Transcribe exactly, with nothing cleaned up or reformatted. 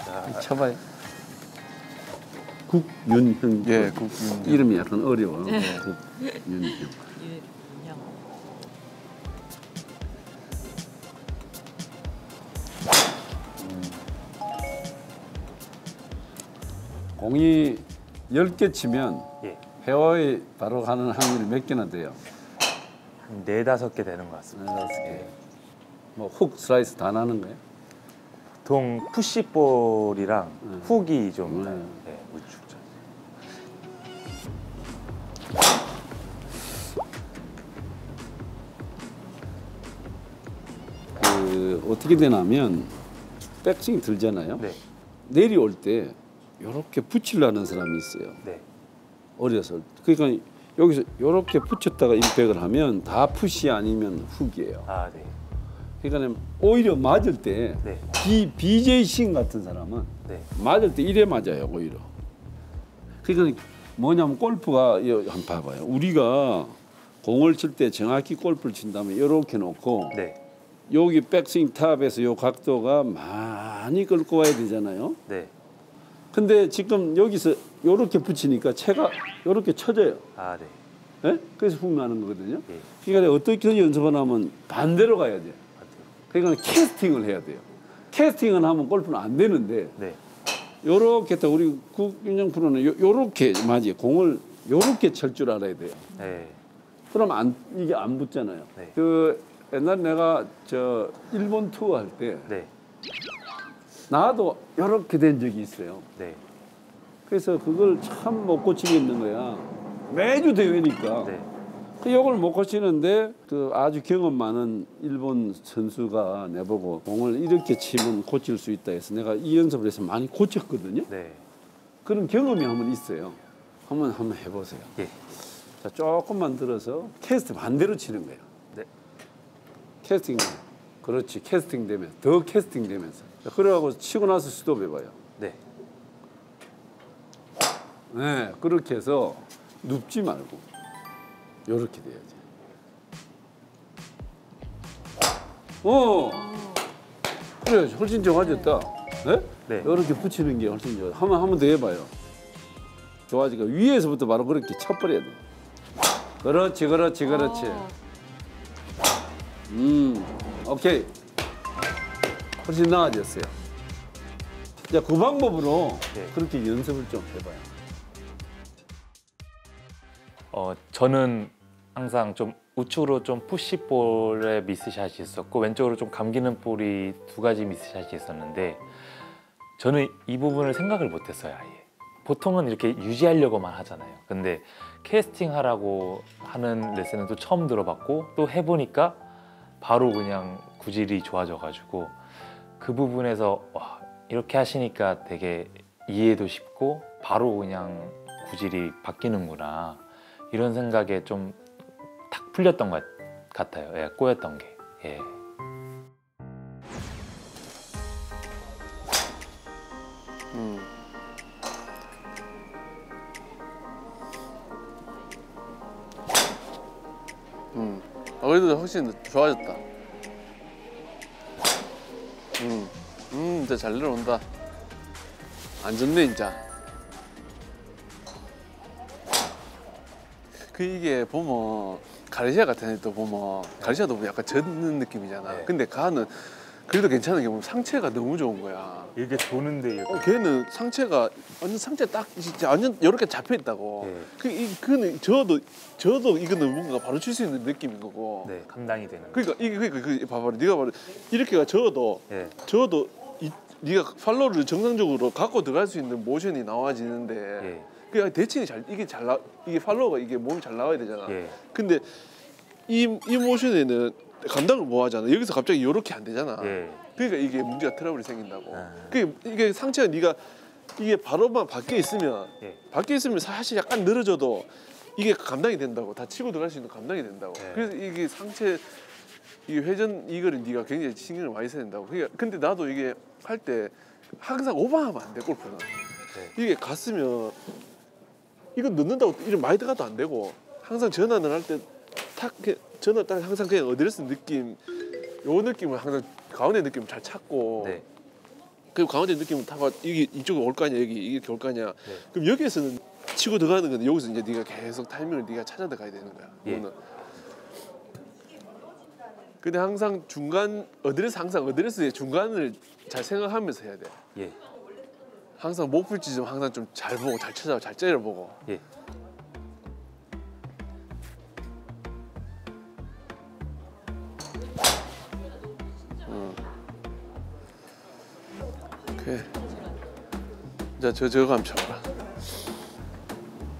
자, 쳐봐요. 국윤형. 예, 국윤형. 이름이 약간 어려워. 네. 국윤형. 윤형. 공이 열 개 치면 예. 페어에 바로 가는 확률이 몇 개나 돼요? 한 네다섯 개 되는 것 같습니다. 네다섯 개. 예. 뭐 훅, 슬라이스 다 나는 거예요? 보통 푸시볼이랑 음. 훅이 좀 음. 나요. 예, 우측. 그 어떻게 되냐면 백스윙 들잖아요. 네. 내려올 때 이렇게 붙이려는 사람이 있어요. 네. 어려서. 그러니까 여기서 이렇게 붙였다가 임팩을 하면 다 푸시 아니면 훅이에요. 아, 네. 그러니까 오히려 맞을 때 네. 비, 비제이 싱 같은 사람은 네. 맞을 때 이래 맞아요, 오히려. 그러니까 뭐냐면 골프가 한번 봐봐요. 우리가 공을 칠 때 정확히 골프를 친다면 이렇게 놓고 네. 여기 백스윙 탑에서 이 각도가 많이 끌고 와야 되잖아요. 네. 근데 지금 여기서 이렇게 붙이니까 채가 이렇게 쳐져요. 아, 네. 네? 그래서 훅 나는 거거든요. 예. 그러니까 어떻게 연습하냐면 반대로 가야 돼요. 맞아요. 그러니까 캐스팅을 해야 돼요. 캐스팅을 하면 골프는 안 되는데 네. 요렇게 또 우리 국윤영 프로는 요, 요렇게 맞지 공을 요렇게 칠 줄 알아야 돼요. 네. 그럼 안 이게 안 붙잖아요. 네. 그 옛날 내가 저 일본 투어 할 때 네. 나도 요렇게 된 적이 있어요. 네. 그래서 그걸 참 못 고치겠는 거야. 매주 대회니까. 네. 이걸 못 고치는데 그 아주 경험 많은 일본 선수가 내보고 공을 이렇게 치면 고칠 수 있다 해서 내가 이 연습을 해서 많이 고쳤거든요. 네. 그런 경험이 한번 있어요. 한번 한번 해보세요. 예. 자, 조금만 들어서 캐스트 반대로 치는 거예요. 네. 캐스팅. 그렇지. 캐스팅 되면서 더 캐스팅 되면서. 그래가고 치고 나서 스톱해봐요. 네. 네, 그렇게 해서 눕지 말고 요렇게 돼야지. 어, 그래, 훨씬 좋아졌다. 네? 네. 요렇게 붙이는 게 훨씬 좋아. 한번 한 번 더 해봐요. 좋아지니까 위에서부터 바로 그렇게 쳐버려야 돼. 그렇지, 그렇지, 그렇지. 음, 오케이. 훨씬 나아졌어요. 자, 그 방법으로 네. 그렇게 연습을 좀 해봐요. 어, 저는 항상 좀 우측으로 좀 푸시볼의 미스샷이 있었고 왼쪽으로 좀 감기는 볼이 두 가지 미스샷이 있었는데 저는 이 부분을 생각을 못했어요, 아예. 보통은 이렇게 유지하려고만 하잖아요. 근데 캐스팅 하라고 하는 레슨은 또 처음 들어봤고 또 해보니까 바로 그냥 구질이 좋아져가지고 그 부분에서 와, 이렇게 하시니까 되게 이해도 쉽고 바로 그냥 구질이 바뀌는구나 이런 생각에 좀 탁 풀렸던 것 같아요. 예, 꼬였던 게. 예. 음. 음. 아, 그래도 확실히 좋아졌다. 음. 음, 진짜 잘 내려온다. 안 좋네, 진짜. 그 이게 보면 가르시아 같은 애도 보면 가르시아도 약간 젖는 느낌이잖아. 네. 근데 가는 그래도 괜찮은 게 보면 상체가 너무 좋은 거야. 이게 도는데 이렇게. 어, 걔는 상체가 완전 상체 딱 진짜 완전 이렇게 잡혀 있다고. 네. 그 이 그는 저도 저도 이거는 뭔가 바로 칠 수 있는 느낌인 거고. 네, 감당이 되는. 그러니까 이게 그러니까 그 봐봐, 네가 바로 이렇게가 저어도 네. 저어도 이, 네가 팔로우를 정상적으로 갖고 들어갈 수 있는 모션이 나와지는데. 예. 그 대칭이 잘 이게 잘 나 이게 팔로우가 이게 몸이 잘 나와야 되잖아. 예. 근데 이 이 모션에는 감당을 못 하잖아. 여기서 갑자기 이렇게 안 되잖아. 예. 그러니까 이게 문제가 트러블이 생긴다고. 아. 그게 이게 상체가 네가 이게 바로만 밖에 있으면 예. 밖에 있으면 사실 약간 늘어져도 이게 감당이 된다고. 다 치고 들어갈 수 있는 감당이 된다고. 예. 그래서 이게 상체 이 회전 이거를 네가 굉장히 신경을 많이 써야 된다고. 그러니까 근데 나도 이게 할 때 항상 오버하면 안 돼, 골프는. 네. 이게 갔으면 이건 넣는다고 이름 많이 들어가도 안 되고 항상 전환을 할 때 탁 전환 딱 항상 그냥 어드레스 느낌 요 느낌을 항상 가운데 느낌을 잘 찾고 네. 그리고 강원대 느낌은 타고 이게 이쪽으로 올 거 아니야, 여기 이렇게 올 거 아니야. 네. 그럼 여기에서는 치고 들어가는 건데 여기서 이제 네가 계속 타이밍을 네가 찾아 들어가야 되는 거야. 예. 그거는. 근데 항상 중간 어드레스 항상 어드레스의 중간을 잘 생각하면서 해야 돼. 예. 항상 목표 지점 항상 좀 잘 보고 잘 찾아 잘 째려보고. 예. 오케이. 자, 저 저거 한번 쳐봐라.